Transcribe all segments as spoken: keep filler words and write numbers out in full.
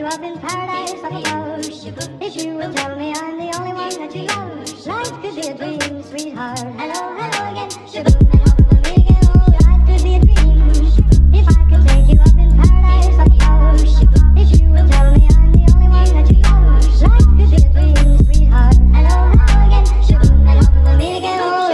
up in paradise up above. If you will tell me I'm the only one that you love, life could be a dream, sweetheart. Hello, hello again. Shaboom, and home with me again. Oh, life could be a dream. If I could take you up in paradise up above. If you will tell me I'm the only one that you love, life could be a dream, sweetheart. Hello, hello again. Shaboom, and home with me again. Oh,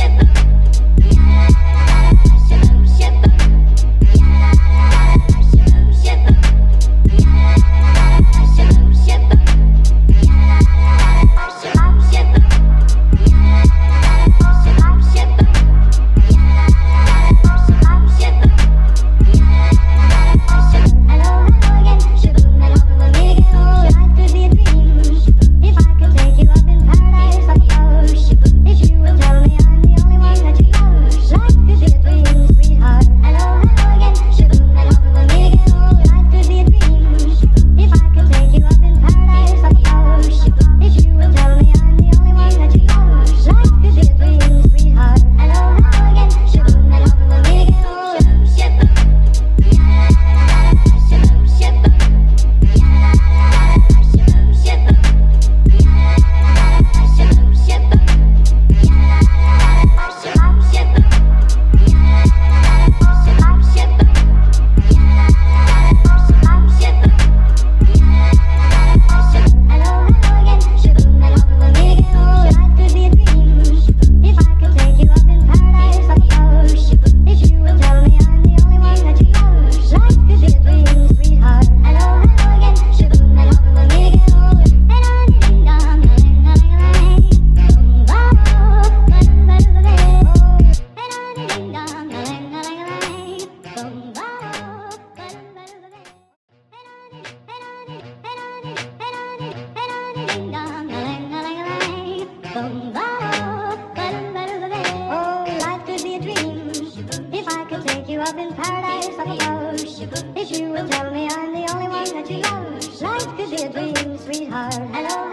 life could be a dream. If I could take you up in paradise up above. If you will tell me I'm the only one that you love, life could be a dream, sweetheart. Hello.